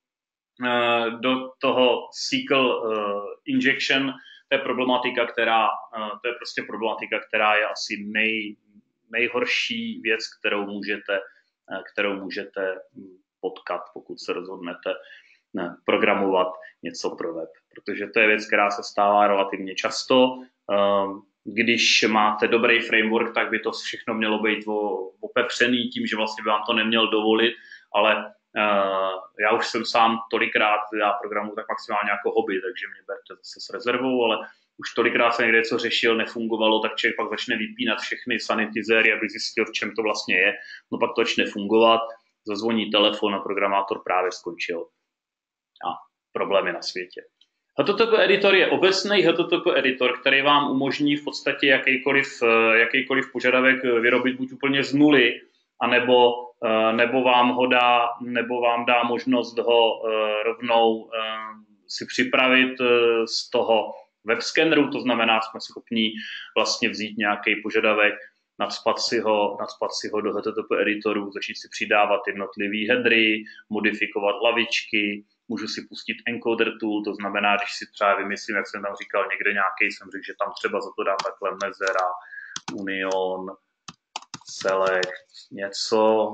uh, do toho S Q L uh, injection. To je problematika, která, uh, to je prostě problematika, která je asi nej, nejhorší věc, kterou můžete kterou můžete potkat, pokud se rozhodnete ne, programovat něco pro web. Protože to je věc, která se stává relativně často. Když máte dobrý framework, tak by to všechno mělo být opepřený tím, že vlastně by vám to neměl dovolit, ale já už jsem sám tolikrát, já programuji tak maximálně jako hobby, takže mě berte zase s rezervou, ale už tolikrát jsem někde něco řešil, nefungovalo, tak člověk pak začne vypínat všechny sanitizéry, aby zjistil, v čem to vlastně je. No pak to začne fungovat, zazvoní telefon a programátor právě skončil. A problémy na světě. H T T P editor je obecný H T T P editor, který vám umožní v podstatě jakýkoliv, jakýkoliv požadavek vyrobit buď úplně z nuly, anebo, nebo vám ho dá, nebo vám dá možnost ho rovnou si připravit z toho webscanneru, to znamená, jsme schopni vlastně vzít nějaký požadavek, nacpat si ho, nacpat si ho do H T T P editoru, začít si přidávat jednotlivý headery, modifikovat hlavičky, můžu si pustit encoder tool, to znamená, když si třeba vymyslím, jak jsem tam říkal, někde nějaký, jsem řekl, že tam třeba za to dám takhle mezera, union, select, něco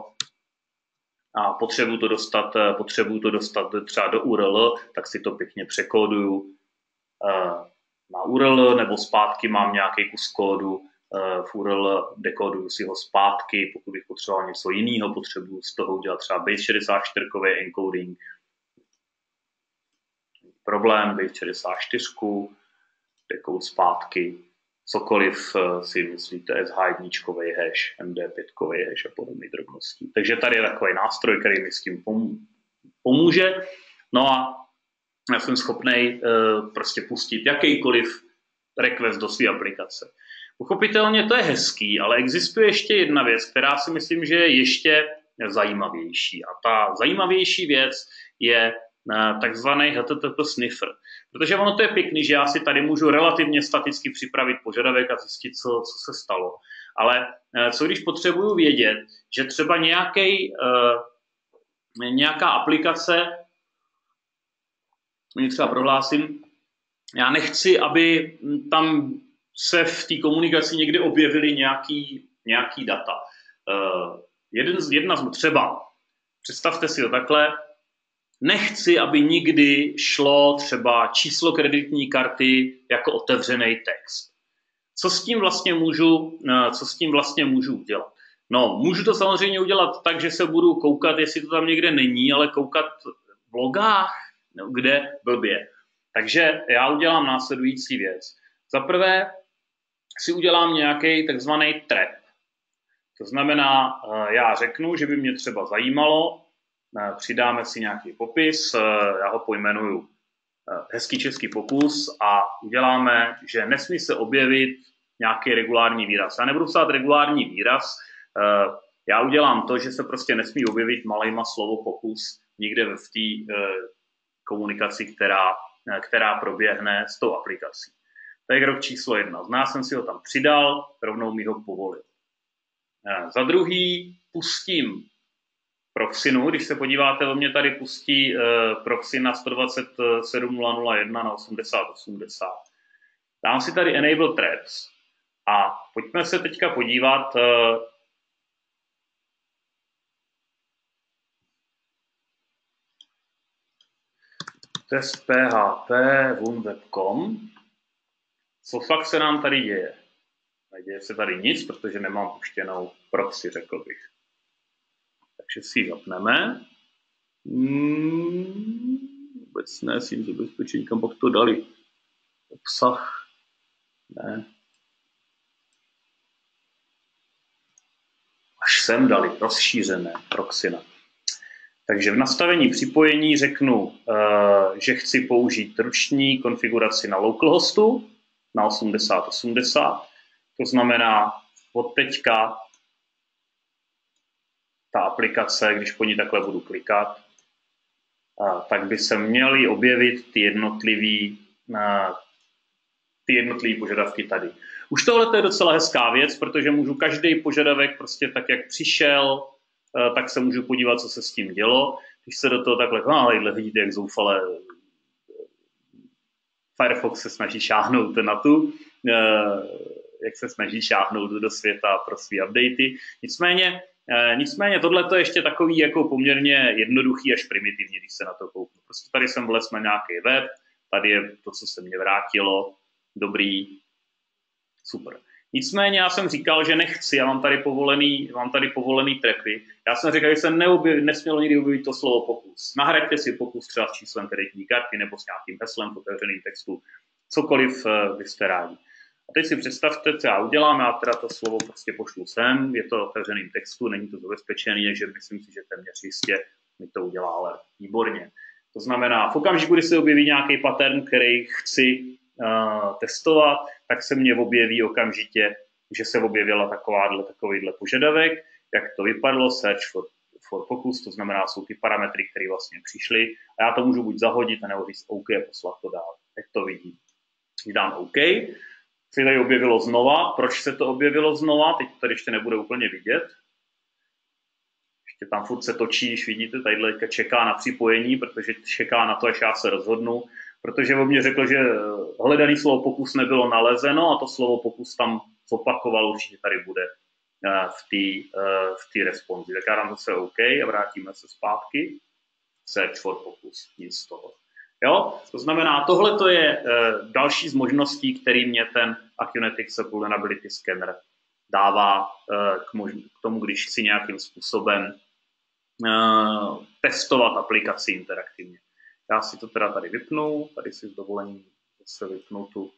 a potřebuju to dostat, potřebuju to dostat třeba do U R L, tak si to pěkně překóduju na U R L, nebo zpátky mám nějaký kus kódu v U R L, dekóduju si ho zpátky, pokud bych potřeboval něco jiného, potřebuju z toho udělat třeba base šedesát čtyři encoding. Problém, base šedesát čtyři, dekód zpátky, cokoliv si myslíte, S H jedna hash, M D pět hash a podobné drobnosti. Takže tady je takový nástroj, který mi s tím pomůže. No a já jsem schopný uh, prostě pustit jakýkoliv request do své aplikace. Pochopitelně to je hezký, ale existuje ještě jedna věc, která si myslím, že je ještě zajímavější. A ta zajímavější věc je uh, takzvaný H T T P sniffer. Protože ono to je pěkný, že já si tady můžu relativně staticky připravit požadavek a zjistit, co, co se stalo. Ale uh, co když potřebuju vědět, že třeba nějaký, uh, nějaká aplikace, třeba prohlásím, já nechci, aby tam se v té komunikaci někde objevily nějaký, nějaký data. Uh, jeden z, jedna z třeba, představte si to takhle, nechci, aby nikdy šlo třeba číslo kreditní karty jako otevřený text. Co s tím vlastně můžu, co s tím vlastně můžu udělat? No, můžu to samozřejmě udělat tak, že se budu koukat, jestli to tam někde není, ale koukat v logách, no, kde blbě. Takže já udělám následující věc. Za prvé si udělám nějaký takzvaný trap. To znamená, já řeknu, že by mě třeba zajímalo, přidáme si nějaký popis, já ho pojmenuju hezký český pokus a uděláme, že nesmí se objevit nějaký regulární výraz. Já nebudu psát regulární výraz, já udělám to, že se prostě nesmí objevit malejma slovo pokus nikde v té komunikaci, která, která proběhne s tou aplikací. To je krok číslo jedna. Já jsem si ho tam přidal, rovnou mi ho povolil. Za druhý pustím Proxinu, když se podíváte, o mě tady pustí uh, Proxina sto dvacet sedm nula nula jedna na osmdesát osmdesát. Dám si tady Enable Traps a pojďme se teďka podívat, uh, test P H P wunweb tečka com. Co fakt se nám tady děje? Neděje se tady nic, protože nemám puštěnou proxy, řekl bych. Takže si ji zapneme. Hmm, vůbec ne, s tím zabezpečení, kam pak to dali. Obsah. Ne. Až sem dali rozšířené Proxina. Takže v nastavení připojení řeknu, uh, že chci použít ruční konfiguraci na localhostu na osmdesát osmdesát. To znamená, od teďka ta aplikace, když po ní takhle budu klikat, tak by se měly objevit ty jednotlivý, ty jednotlivý požadavky tady. Už tohle je docela hezká věc, protože můžu každý požadavek prostě tak, jak přišel, tak se můžu podívat, co se s tím dělo. Když se do toho takhle, no, vidíte, jak zoufale Firefox se snaží šáhnout na tu, jak se snaží šáhnout do světa pro svý updaty. Nicméně, nicméně tohle je ještě takový jako poměrně jednoduchý až primitivní, když se na to kouknu. Prostě tady jsem vlez na nějaký web, tady je to, co se mě vrátilo, dobrý, super. Nicméně já jsem říkal, že nechci, já mám tady povolený, mám tady povolený trapy. Já jsem říkal, že se neobjev, nesmělo nikdy objevit to slovo pokus. Nahraďte si pokus třeba s číslem kreditní karty nebo s nějakým heslem v otevřeným textu. Cokoliv byste rádi. A teď si představte, co já udělám, já teda to slovo prostě pošlu sem, je to v otevřeným textu, není to zabezpečený, takže myslím si, že téměř jistě mi to udělá, ale výborně. To znamená, v okamžiku, kdy se objeví nějaký pattern, který chci uh, testovat, tak se mně objeví okamžitě, že se objevila takováhle, takovýhle požadavek, jak to vypadlo, search for, for focus, to znamená, jsou ty parametry, které vlastně přišly a já to můžu buď zahodit, nebo říct OK a poslat to dál, jak to vidím. Když dám OK, se tady objevilo znova. Proč se to objevilo znova? Teď to tady ještě nebude úplně vidět. Ještě tam furt se točí, když vidíte, tadyhle čeká na připojení, protože čeká na to, až já se rozhodnu. Protože on mě řekl, že hledaný slovo pokus nebylo nalezeno a to slovo pokus tam zopakoval, určitě tady bude v té v té responzi. Tak já dám zase OK a vrátíme se zpátky. Search for pokus, nic z toho. Jo? To znamená, tohle to je e, další z možností, který mě ten Acunetics Vulnerability Scanner dává e, k, mož- k tomu, když chci nějakým způsobem e, testovat aplikaci interaktivně. Já si to teda tady vypnu, tady si s dovolením zase vypnu tu,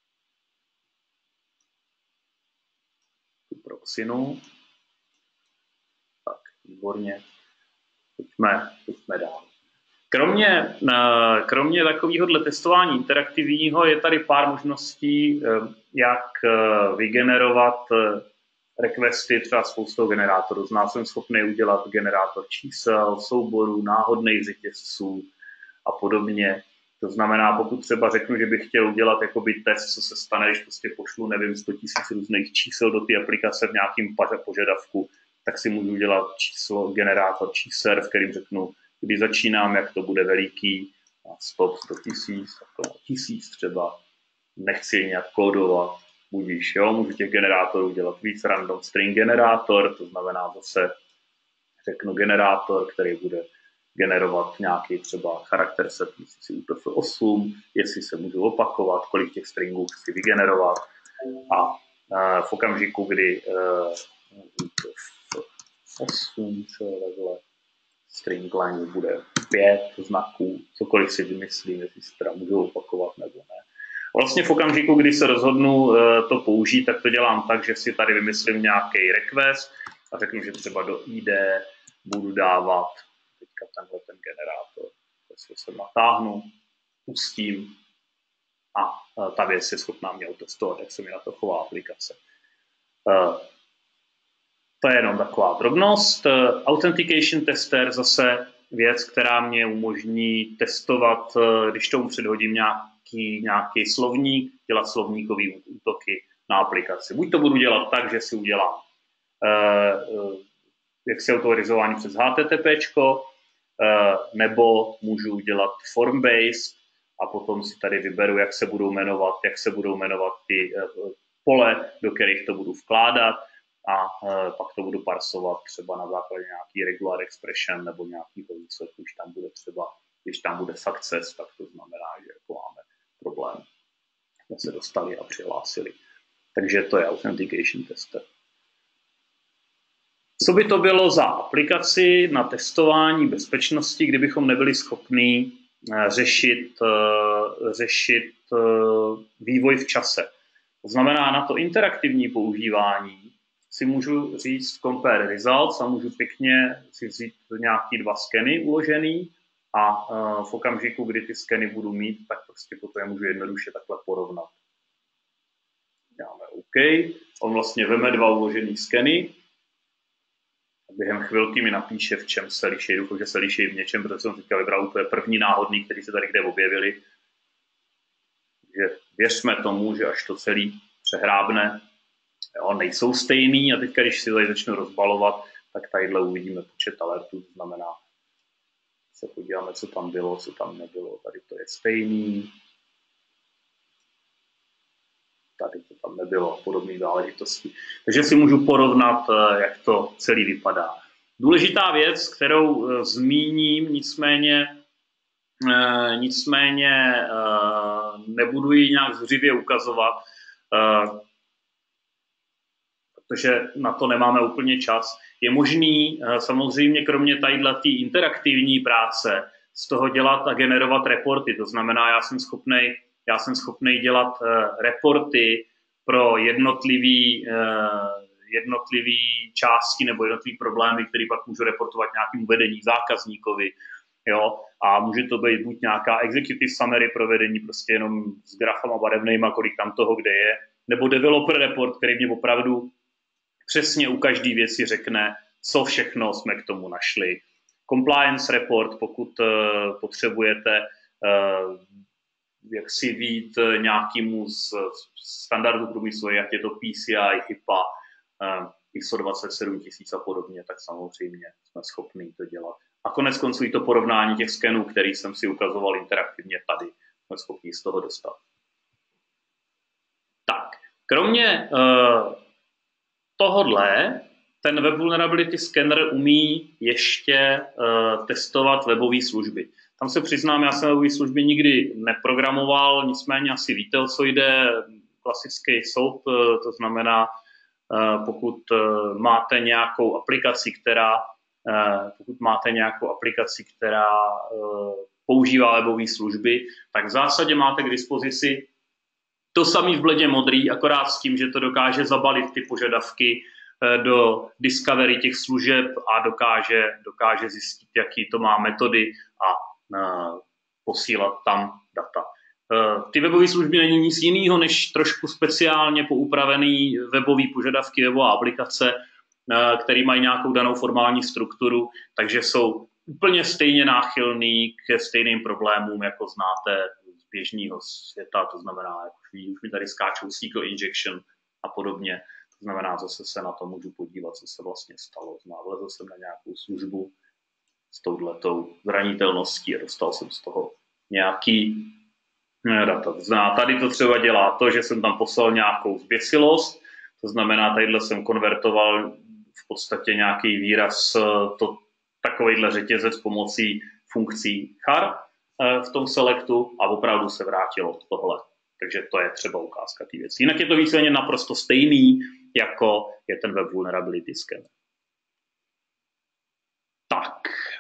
tu Proxinu. Tak, výborně. Pojďme, pojďme dál. Kromě, kromě takovéhohle testování interaktivního je tady pár možností, jak vygenerovat requesty třeba spoustou generátorů. Znám, jsem schopný udělat generátor čísel, souborů, náhodných řetězců a podobně. To znamená, pokud třeba řeknu, že bych chtěl udělat jakoby test, co se stane, když prostě pošlu, nevím, sto tisíc různých čísel do té aplikace v nějakém požadavku, tak si můžu udělat číslo, generátor čísel, v kterým řeknu, kdy začínám, jak to bude veliký, stop sto tisíc, tisíc třeba, nechci je nějak kódovat, budíš, jo, můžu těch generátorů dělat víc, random string generátor, to znamená zase řeknu generátor, který bude generovat nějaký třeba charakter set, jestli si U T F osm, jestli se můžu opakovat, kolik těch stringů chci vygenerovat. A v okamžiku, kdy U T F osm, co je takhle, string line bude pět znaků, cokoliv si vymyslím, jestli si teda můžu opakovat nebo ne. Vlastně v okamžiku, kdy se rozhodnu to použít, tak to dělám tak, že si tady vymyslím nějaký request a řeknu, že třeba do I D budu dávat teďka tenhle ten generátor. Jestli se natáhnu, pustím a ta věc je schopná mě otestovat, jak se mi na to chová aplikace. To je jenom taková drobnost. Authentication tester zase věc, která mě umožní testovat, když tomu předhodím nějaký, nějaký slovník, dělat slovníkový útoky na aplikaci. Buď to budu dělat tak, že si udělám uh, jaksi autorizování přes HTTPčko, uh, nebo můžu dělat form-based a potom si tady vyberu, jak se budou jmenovat, jak se budou jmenovat ty uh, pole, do kterých to budu vkládat, a uh, pak to budu parsovat třeba na základě nějaký regular expression nebo nějakýho výsledku, když tam bude třeba, když tam bude success, tak to znamená, že jako máme problém. Jsme se dostali a přihlásili. Takže to je authentication tester. Co by to bylo za aplikaci na testování bezpečnosti, kdybychom nebyli schopni uh, řešit, uh, řešit uh, vývoj v čase? To znamená, na to interaktivní používání si můžu říct compare results a můžu pěkně si vzít nějaký dva skeny uložený a uh, v okamžiku, kdy ty skeny budu mít, tak prostě potom je můžu jednoduše takhle porovnat. Dáme OK. On vlastně veme dva uložený skeny a během chvilky mi napíše, v čem se liší. Doufám, že se liší v něčem, protože jsem teďka vybral úplně první náhodný, který se tady kde objevili. Takže věřme tomu, že až to celý přehrábne, jo, nejsou stejný a teďka, když si tady začnu rozbalovat, tak tadyhle uvidíme počet alertů, to znamená, se podíváme, co tam bylo, co tam nebylo, tady to je stejný, tady to tam nebylo, podobné záležitosti. Takže si můžu porovnat, jak to celý vypadá. Důležitá věc, kterou zmíním, nicméně, nicméně nebudu ji nějak zřivě ukazovat, protože na to nemáme úplně čas. Je možný samozřejmě kromě tadyhle té interaktivní práce z toho dělat a generovat reporty. To znamená, já jsem schopnej, já jsem schopnej dělat reporty pro jednotlivý, jednotlivý části nebo jednotlivý problémy, které pak můžu reportovat nějakému vedení zákazníkovi. Jo? A může to být buď nějaká executive summary pro vedení, prostě jenom s grafama barevnejma, kolik tam toho kde je, nebo developer report, který mě opravdu přesně u každé věci řekne, co všechno jsme k tomu našli. Compliance report, pokud uh, potřebujete uh, jak si vít nějakému z standardu průmyslu, jak je to P C I, HIPAA, uh, I S O dvacet sedm tisíc a podobně, tak samozřejmě jsme schopni to dělat. A konec konců i to porovnání těch skenů, který jsem si ukazoval interaktivně tady, jsme schopni z toho dostat. Tak, kromě uh, tohodle, ten Web Vulnerability Scanner umí ještě uh, testovat webové služby. Tam se přiznám, já jsem webové služby nikdy neprogramoval, nicméně asi víte, o co jde, klasický soap, uh, to znamená, uh, pokud uh, máte nějakou aplikaci, která, uh, pokud máte nějakou aplikaci, která uh, používá webové služby, tak v zásadě máte k dispozici to samé v bledě modrý, akorát s tím, že to dokáže zabalit ty požadavky do discovery těch služeb a dokáže, dokáže zjistit, jaký to má metody a uh, posílat tam data. Uh, ty webové služby není nic jiného, než trošku speciálně poupravený webové požadavky, webové aplikace, uh, které mají nějakou danou formální strukturu, takže jsou úplně stejně náchylný k stejným problémům, jako znáte z běžného světa, to znamená, jak už mi tady skáčou S Q L injection a podobně. To znamená, zase se na to můžu podívat, co se vlastně stalo. Vlezl jsem na nějakou službu s touhletou zranitelností a dostal jsem z toho nějaký data. To znamená, tady to třeba dělá to, že jsem tam poslal nějakou zběsilost, to znamená, tadyhle jsem konvertoval v podstatě nějaký výraz to, takovýhle řetězec pomocí funkcí char v tom selectu a opravdu se vrátilo tohle. Takže to je třeba ukázka té věci. Jinak je to víceméně naprosto stejný, jako je ten Web Vulnerability Scanner. Tak.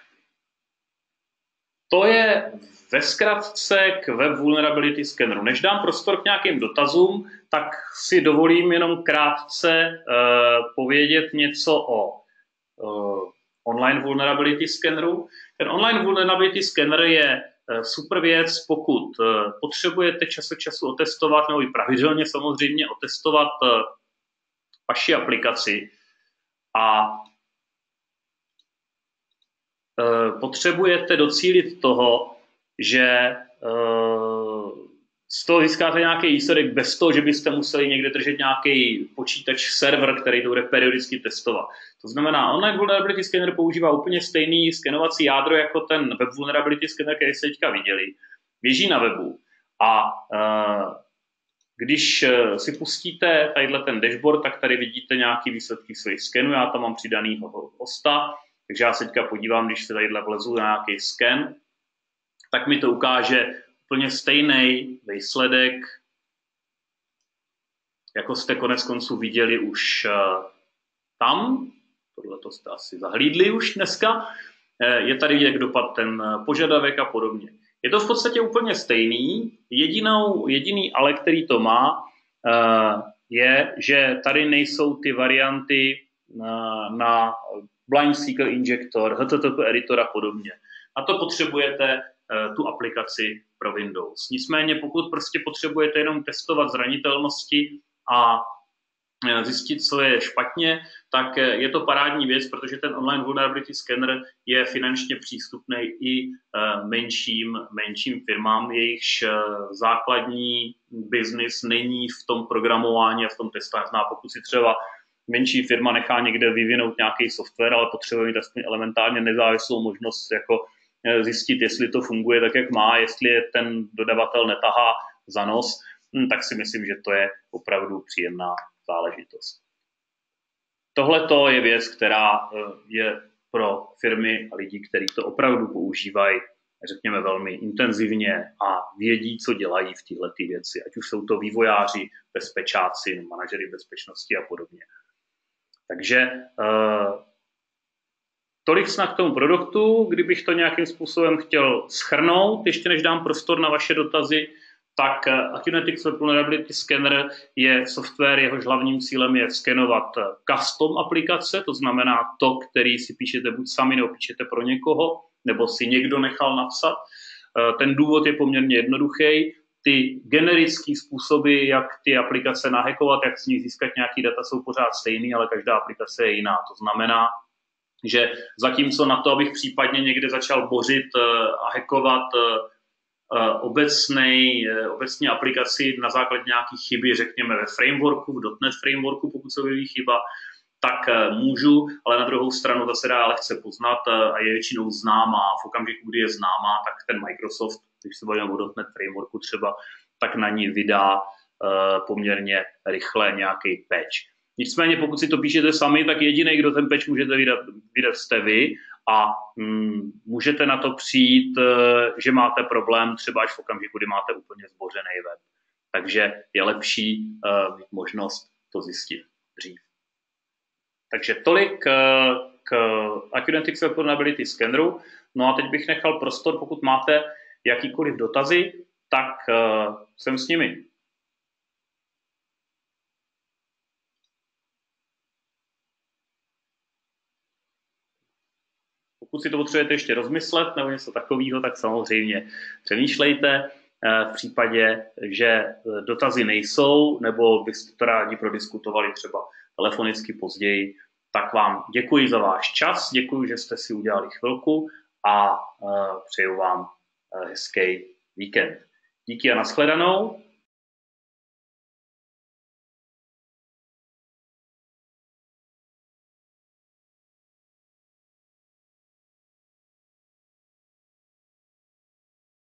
To je ve zkratce k Web Vulnerability Scanneru. Než dám prostor k nějakým dotazům, tak si dovolím jenom krátce uh, povědět něco o uh, online Vulnerability Scanneru. Ten online Vulnerability Scanner je uh, super věc, pokud uh, potřebujete čas od času otestovat, nebo i pravidelně samozřejmě otestovat uh, vaši aplikaci a potřebujete docílit toho, že z toho získáte nějaký výsledek bez toho, že byste museli někde držet nějaký počítač server, který to bude periodicky testovat. To znamená, online vulnerability scanner používá úplně stejný skenovací jádro jako ten web vulnerability scanner, který jste teďka viděli. Běží na webu a když si pustíte tadyhle ten dashboard, tak tady vidíte nějaký výsledky svých skenů. Já tam mám přidanýho hosta. Takže já se teďka podívám, když se tadyhle vlezu na nějaký sken, tak mi to ukáže úplně stejný výsledek, jako jste konec konců viděli už tam. Tohle to jste asi zahlídli už dneska. Je tady jak dopad ten požadavek a podobně. Je to v podstatě úplně stejný. Jedinou, jediný ale, který to má, je, že tady nejsou ty varianty na, na Blind S Q L injektor, H T T P editor a podobně. A to potřebujete uh, tu aplikaci pro Windows. Nicméně, pokud prostě potřebujete jenom testovat zranitelnosti a uh, zjistit, co je špatně, tak uh, je to parádní věc, protože ten online vulnerability scanner je finančně přístupný i uh, menším, menším firmám, jejichž uh, základní biznis není v tom programování a v tom testování. Pokud si třeba menší firma nechá někde vyvinout nějaký software, ale potřebuje mít aspoň elementárně nezávislou možnost jako zjistit, jestli to funguje tak, jak má, jestli je ten dodavatel netahá za nos, tak si myslím, že to je opravdu příjemná záležitost. Tohle je věc, která je pro firmy a lidi, kteří to opravdu používají, řekněme, velmi intenzivně a vědí, co dělají v této věci, ať už jsou to vývojáři, bezpečáci, manažery bezpečnosti a podobně. Takže uh, tolik snad k tomu produktu. Kdybych to nějakým způsobem chtěl shrnout, ještě než dám prostor na vaše dotazy, tak uh, Acunetics Web Vulnerability Scanner je software, jehož hlavním cílem je skenovat custom aplikace, to znamená to, který si píšete buď sami, nebo píšete pro někoho, nebo si někdo nechal napsat. Uh, ten důvod je poměrně jednoduchý. Ty generické způsoby, jak ty aplikace nahackovat, jak z nich získat nějaký data, jsou pořád stejný, ale každá aplikace je jiná. To znamená, že zatímco na to, abych případně někde začal bořit a hackovat obecnej, obecně aplikaci na základě nějakých chyby, řekněme ve frameworku, v .NET frameworku, pokud se objeví chyba, tak můžu, ale na druhou stranu zase dá lehce poznat a je většinou známá. V okamžiku, kdy je známá, tak ten Microsoft, když se bavíme o .NET frameworku třeba, tak na ní vydá uh, poměrně rychle nějaký patch. Nicméně, pokud si to píšete sami, tak jediný, kdo ten patch můžete vydat, vydat jste vy a mm, můžete na to přijít, uh, že máte problém třeba až v okamžiku, kdy máte úplně zbořený web. Takže je lepší uh, mít možnost to zjistit dřív. Takže tolik k Acunetics Web Vulnerability Scanneru. No a teď bych nechal prostor, pokud máte jakýkoliv dotazy, tak uh, jsem s nimi. Pokud si to potřebujete ještě rozmyslet nebo něco takového, tak samozřejmě přemýšlejte. V případě, že dotazy nejsou, nebo byste to rádi prodiskutovali třeba telefonicky později, tak vám děkuji za váš čas, děkuji, že jste si udělali chvilku a přeju vám hezký víkend. Díky a nashledanou.